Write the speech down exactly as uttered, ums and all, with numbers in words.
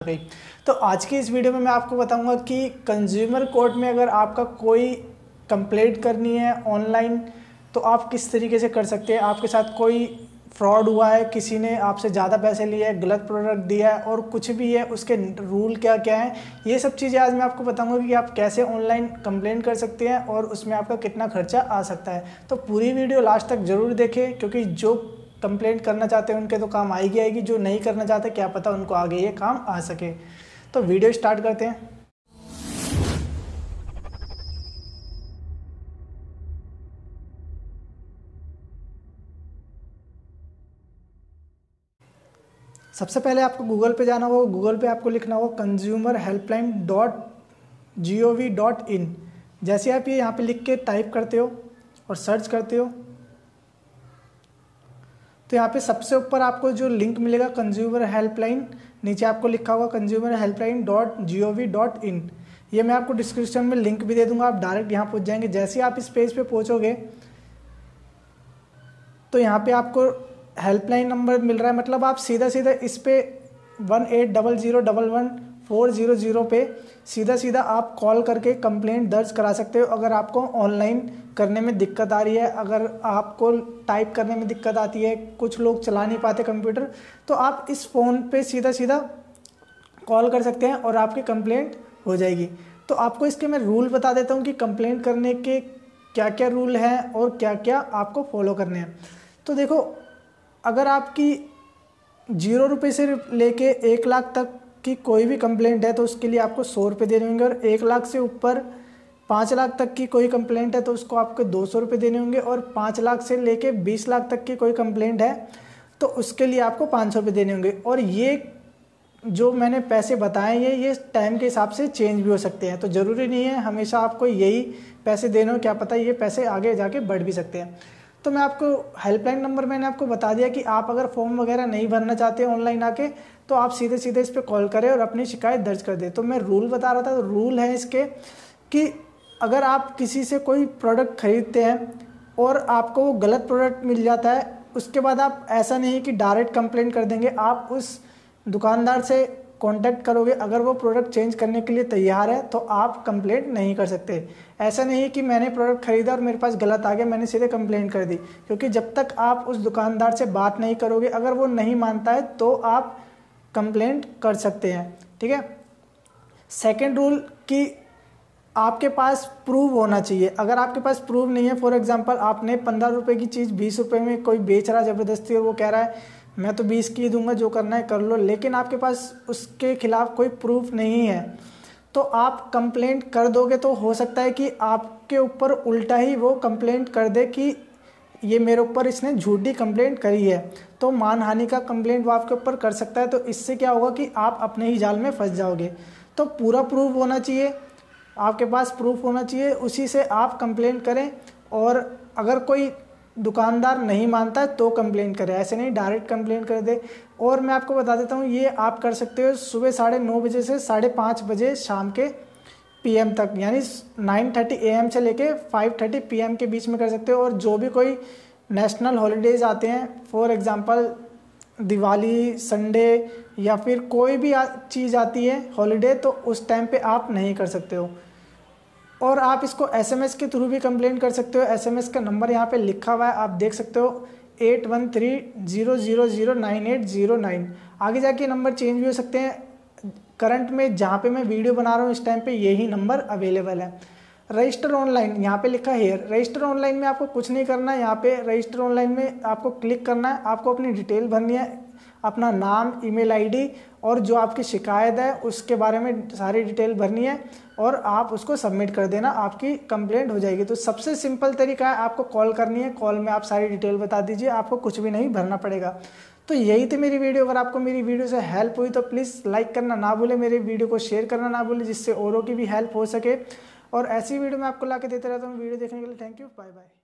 गई। तो आज की इस वीडियो में मैं आपको बताऊंगा कि कंज्यूमर कोर्ट में अगर आपका कोई कंप्लेंट करनी है ऑनलाइन तो आप किस तरीके से कर सकते हैं। आपके साथ कोई फ्रॉड हुआ है, किसी ने आपसे ज़्यादा पैसे लिए हैं, गलत प्रोडक्ट दिया है और कुछ भी है, उसके रूल क्या क्या हैं, ये सब चीज़ें आज मैं आपको बताऊंगा कि आप कैसे ऑनलाइन कंप्लेंट कर सकते हैं और उसमें आपका कितना खर्चा आ सकता है। तो पूरी वीडियो लास्ट तक ज़रूर देखें, क्योंकि जो कंप्लेंट करना चाहते हैं उनके तो काम आएगी आएगी, जो नहीं करना चाहते क्या पता उनको आगे ये काम आ सके। तो वीडियो स्टार्ट करते हैं। सबसे पहले आपको गूगल पे जाना होगा। गूगल पे आपको लिखना होगा consumer helpline dot G O V dot in. जैसे आप ये यहाँ पे लिख के टाइप करते हो और सर्च करते हो तो यहाँ पे सबसे ऊपर आपको जो लिंक मिलेगा कंज्यूमर हेल्पलाइन, नीचे आपको लिखा होगा consumer helpline dot G O V dot in. ये मैं आपको डिस्क्रिप्शन में लिंक भी दे दूंगा, आप डायरेक्ट यहाँ पहुँच जाएंगे। जैसे आप इस पेज पे पहुँचोगे तो यहाँ पे आपको हेल्पलाइन नंबर मिल रहा है, मतलब आप सीधा सीधा इस पे one eight double zero double one four zero zero पे सीधा सीधा आप कॉल करके कंप्लेंट दर्ज करा सकते हो। अगर आपको ऑनलाइन करने में दिक्कत आ रही है, अगर आपको टाइप करने में दिक्कत आती है, कुछ लोग चला नहीं पाते कंप्यूटर, तो आप इस फ़ोन पे सीधा सीधा कॉल कर सकते हैं और आपकी कंप्लेंट हो जाएगी। तो आपको इसके मैं रूल बता देता हूँ कि कंप्लेंट करने के क्या क्या रूल हैं और क्या क्या आपको फॉलो करने हैं। तो देखो, अगर आपकी जीरो रुपये से लेके एक लाख तक की कोई भी कंप्लेंट है तो उसके लिए आपको सौ रुपये देने होंगे, और एक लाख से ऊपर पाँच लाख तक की कोई कंप्लेंट है तो उसको आपको दो सौ रुपये देने होंगे, और पाँच लाख से लेके बीस लाख तक की कोई कंप्लेंट है तो उसके लिए आपको पाँच सौ रुपये देने होंगे। और ये जो मैंने पैसे बताए हैं ये टाइम के हिसाब से चेंज भी हो सकते हैं, तो ज़रूरी नहीं है हमेशा आपको यही पैसे देने हो, क्या पता ये पैसे आगे जाके बढ़ भी सकते हैं। तो मैं आपको हेल्पलाइन नंबर मैंने आपको बता दिया कि आप अगर फॉर्म वगैरह नहीं भरना चाहते ऑनलाइन आके तो आप सीधे सीधे इस पर कॉल करें और अपनी शिकायत दर्ज कर दें। तो मैं रूल बता रहा था, तो रूल है इसके कि अगर आप किसी से कोई प्रोडक्ट खरीदते हैं और आपको वो गलत प्रोडक्ट मिल जाता है, उसके बाद आप ऐसा नहीं कि डायरेक्ट कंप्लेंट कर देंगे, आप उस दुकानदार से कांटेक्ट करोगे। अगर वो प्रोडक्ट चेंज करने के लिए तैयार है तो आप कंप्लेंट नहीं कर सकते। ऐसा नहीं कि मैंने प्रोडक्ट खरीदा और मेरे पास गलत आ गया मैंने सीधे कंप्लेंट कर दी, क्योंकि जब तक आप उस दुकानदार से बात नहीं करोगे, अगर वो नहीं मानता है तो आप कंप्लेंट कर सकते हैं। ठीक है। सेकेंड रूल कि आपके पास प्रूफ होना चाहिए। अगर आपके पास प्रूफ नहीं है, फॉर एग्जांपल आपने पंद्रह रुपए की चीज़ बीस रुपए में कोई बेच रहा है ज़बरदस्ती और वो कह रहा है मैं तो बीस की दूंगा, जो करना है कर लो, लेकिन आपके पास उसके खिलाफ कोई प्रूफ नहीं है तो आप कंप्लेंट कर दोगे तो हो सकता है कि आपके ऊपर उल्टा ही वो कंप्लेंट कर दे कि ये मेरे ऊपर इसने झूठी कंप्लेंट करी है, तो मानहानि का कंप्लेंट वो आपके ऊपर कर सकता है। तो इससे क्या होगा कि आप अपने ही जाल में फंस जाओगे। तो पूरा प्रूफ होना चाहिए, आपके पास प्रूफ होना चाहिए, उसी से आप कंप्लेंट करें। और अगर कोई दुकानदार नहीं मानता है तो कंप्लेंट करें, ऐसे नहीं डायरेक्ट कंप्लेंट कर दे। और मैं आपको बता देता हूँ ये आप कर सकते हो सुबह साढ़े नौ बजे से साढ़े पाँच बजे शाम के पीएम तक, यानी नाइन थर्टी ए एम से लेके फाइव थर्टी पी एम के बीच में कर सकते हो। और जो भी कोई नेशनल हॉलीडेज़ आते हैं, फॉर एग्जांपल दिवाली, संडे या फिर कोई भी चीज़ आती है हॉलीडे, तो उस टाइम पे आप नहीं कर सकते हो। और आप इसको एसएमएस के थ्रू भी कंप्लेंट कर सकते हो। एसएमएस का नंबर यहाँ पे लिखा हुआ है, आप देख सकते हो eight one three zero zero zero nine eight zero nine. आगे जाके नंबर चेंज भी हो सकते हैं। करंट में जहाँ पे मैं वीडियो बना रहा हूँ इस टाइम पे यही नंबर अवेलेबल है। रजिस्टर ऑनलाइन यहाँ पे लिखा है। रजिस्टर ऑनलाइन में आपको कुछ नहीं करना है, यहाँ पे रजिस्टर ऑनलाइन में आपको क्लिक करना है, आपको अपनी डिटेल भरनी है, अपना नाम, ईमेल आईडी और जो आपकी शिकायत है उसके बारे में सारी डिटेल भरनी है और आप उसको सबमिट कर देना, आपकी कंप्लेंट हो जाएगी। तो सबसे सिंपल तरीका है, आपको कॉल करनी है, कॉल में आप सारी डिटेल बता दीजिए, आपको कुछ भी नहीं भरना पड़ेगा। तो यही थी मेरी वीडियो। अगर आपको मेरी वीडियो से हेल्प हुई तो प्लीज़ लाइक करना ना भूलें, मेरी वीडियो को शेयर करना ना भूलें, जिससे औरों की भी हेल्प हो सके। और ऐसी वीडियो मैं आपको ला के देते रहता हूँ। वीडियो देखने के लिए थैंक यू, बाय बाय।